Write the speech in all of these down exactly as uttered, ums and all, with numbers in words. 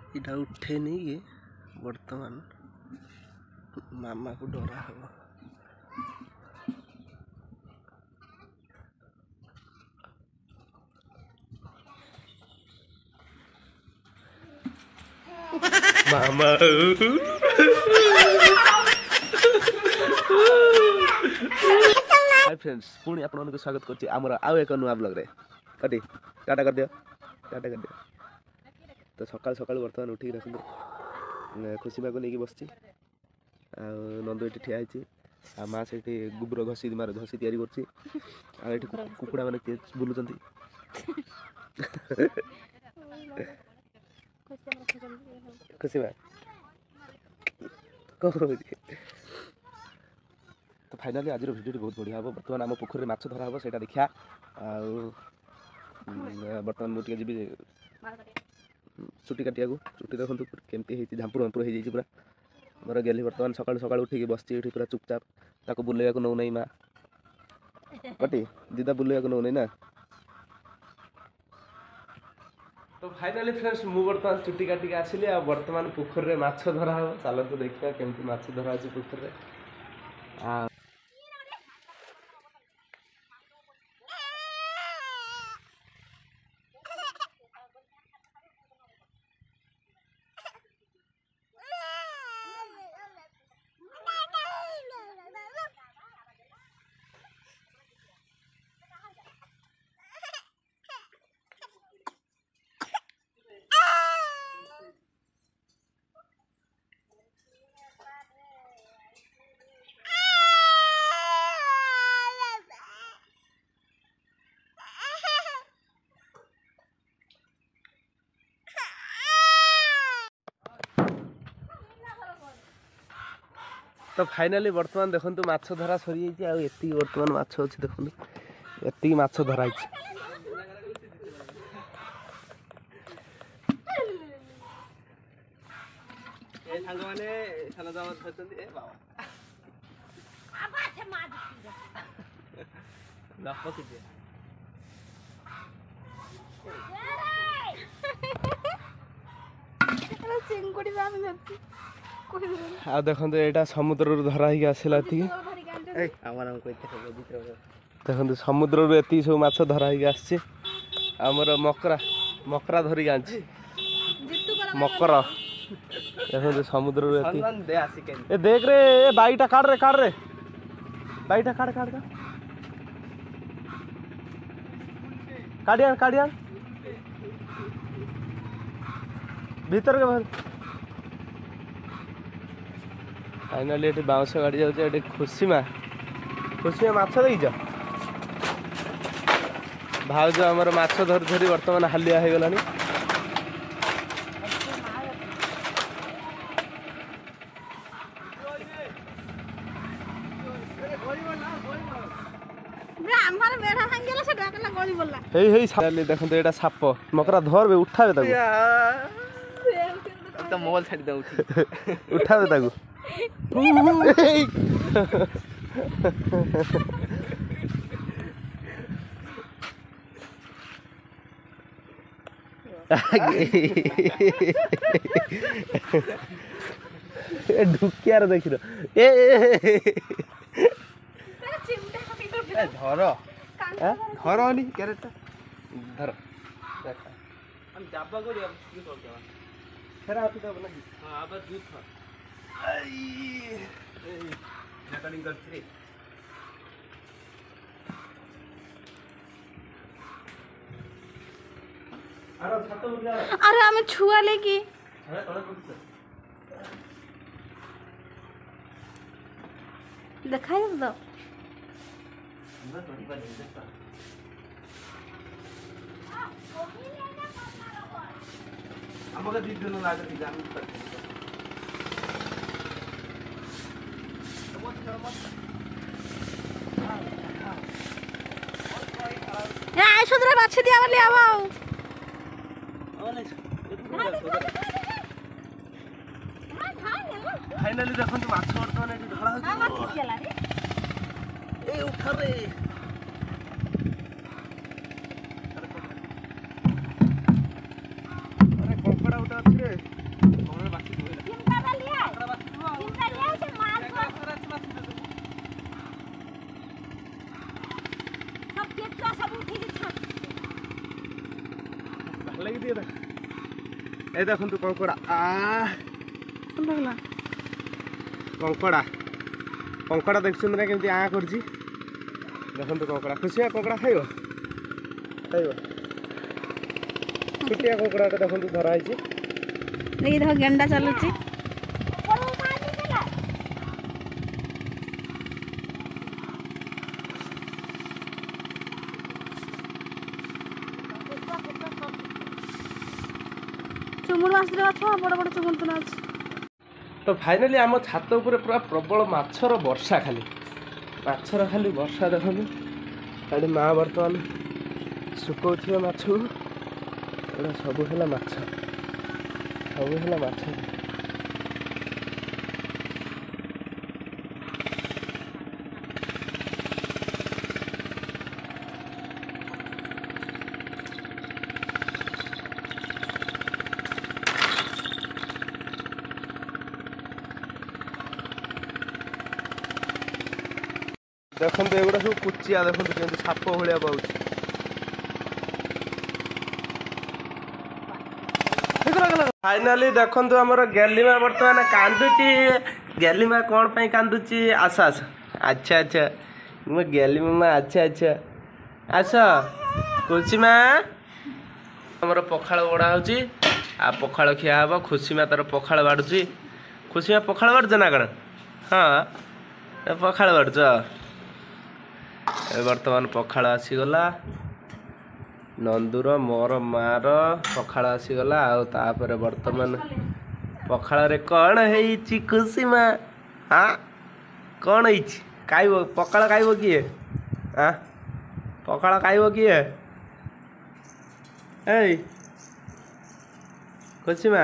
इटा उठे नहीं बर्तमान मामा को डरा हम मामा हाय फ्रेंड्स पुणी आप स्वागत कर आउ एक नुआ ब्लॉग रे कटी टाटा कर दियो टाटा कर दियो। तो सकाल सकाल बर्तमान उठिक देखो खुशी माँ को लेकिन बस नंदू ये ठिया आ माँ से गोबर घसी मार घसी तैयारी कर कुकुड़ा मैंने बुलूं खुशी माँ तो फाइनाली आज भिडियो बहुत बढ़िया हम बर्तमान आम पोखर में माछ धरा हम से देखा बर्तमान मुझे जी चुटी काटिया चुटी देखो केमती झांपुर झांपुर हो पूरा मोर गेली बर्तमान सकाल सकाल उठिक बस पूरा चुपचाप ताको बुलेगा नौ नहीं माँ कटी दीदा बुलेगा नौ नहीं ना। तो फाइनाली फ्रेंड्स मु बर्तमान चुटी काटिक आसिली आ बर्तमान पोखर में माछ धरा हम चलते देखा केमती माछ धरा पोखर में। तो फाइनाली बर्तमान देखो माछ धरा सरी जाती बर्तमान माछ अच्छी देखो ये माछ धरा आ देखो यहाँ समुद्र धरा ही आसला देखो समुद्र एति सब माछ धरा ही आमर मकरा मकरा धरिक आ मकर देखो समुद्र ए देख रे ए बाईटा काट रे काट रे बाईटा काट काट काटिया काटिया भीतर के बाहर फाइनाली ये बाउंस गाड़ी जाऊे खुशी माँ खुशी माँ माछ देख भाज आमर माछ धरी धरी बर्तमान हालिया हो गलानी देखो ये साप मकरा धरबे उठाबे ताकू मोबाइल छाड़ी दे उठाबे ताकू ढुकियार देख ए धर धर नी कैरेट धर हम जाबा को फेरा आती तो बना हां अब दूध था आई रिकॉर्डिंग कर रे अरे छातो उठा अरे हमें छुआ लेगी अरे तोड़ कुछ दिखाई दो ना थोड़ी बार देखता हमका दीद दिन लागत जान तक ए आइ सुदरा बाछी दिया वाली आवाओ फाइनली देखो माछ बर्तमान एठी धरा हो माछ केला रे ए उठा रे अरे कंकड़ा उठा रे ए देखंतु कंकड़ा आ लगला कंकड़ा कंकड़ा देखछन रे केमती आ करजी देखंतु कंकड़ा खुशिया कंकड़ा खाइबो खाइबो छुटिया कंकड़ा देखंतु धरा आइछि देखि देख गेंडा चलुची चुमुड़ माछ बड़ बड़ चुमुड़ तो नाच तो फाइनाली आम छात उपर पूरा प्रबल माछर वर्षा खाली माछर खाली वर्षा देखते खाली माँ बर्तमान सुखौथिबा माछ एटा सब है माछ सब है माछ देखते एगुड़ा सब कुचिया देखते केमती साप भाया पाँच फाइनाली देखते आमर गैलीमा बर्तमान कांदुची गैलीमा कौन पाई कांदुची आस आस अच्छा अच्छा मो गैलीमा अच्छा अच्छा आस कुचिमा आमर पखाड़ बड़ा होची आ पखाड़ खिया हम खुशीमा तार पखाड़ बाड़ुची खुशीमा पखाड़ बाड़ुच ना कण हाँ पखाड़ बाड़ुच बर्तमान पखाड़ आसीगला नंदुर मोर मार पखाड़ आसीगला आउे बर्तमान पखाड़ रे कौन है खुशीमा हाँ कौन है खाइब पखाड़ खाइब किए हाँ पखाड़ खाइब किए ए खुशीमा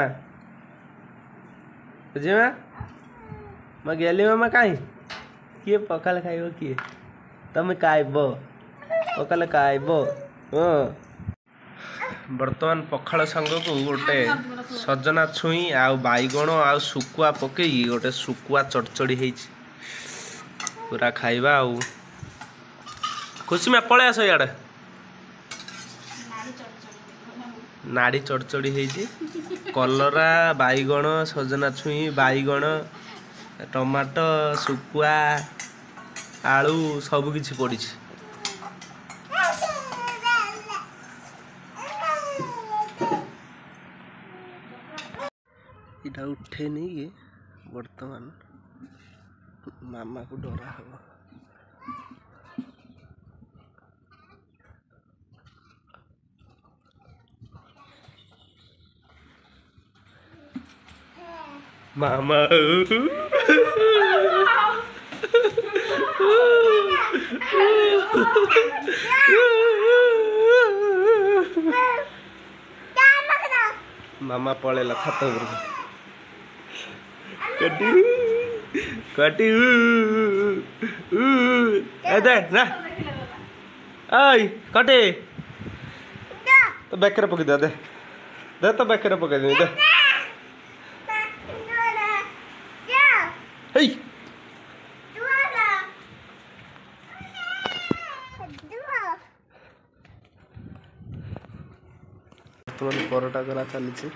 खुशीमा मैं गेली मामा कहीं किए पखाड़ खाइब किए तमें खाइब पखाड़ खाइब हाँ बर्तमान पखाड़ संग को गोटे सजना छुई आउ बैगण आउ सुकुआ पकई गोटे सुकुआ चड़चड़ी है पूरा खाइबा आउ खुशी में पलि आस इे नाड़ी चड़चड़ी है कलरा बैगण सजना छुई बैगण टमाटो सुकुआ आलू सब किछि पड़ी इटा उठे नहीं कि बर्तमान मामा को डरा हम मामा मामा पड़ेला छात कटी कटी दे ना आई कटे तो बेकर पकई दे दे तो बेकर पकई दे दे हे बर्तमान परोटा करा चली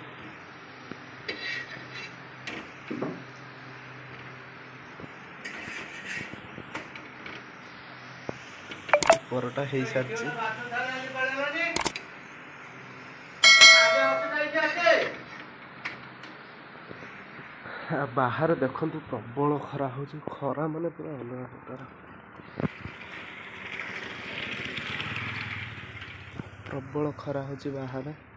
परोटा हो सारी बाहर देखु प्रबल खरा हो खरा माने पूरा अलग प्रकार प्रबल खरा हो बाहर।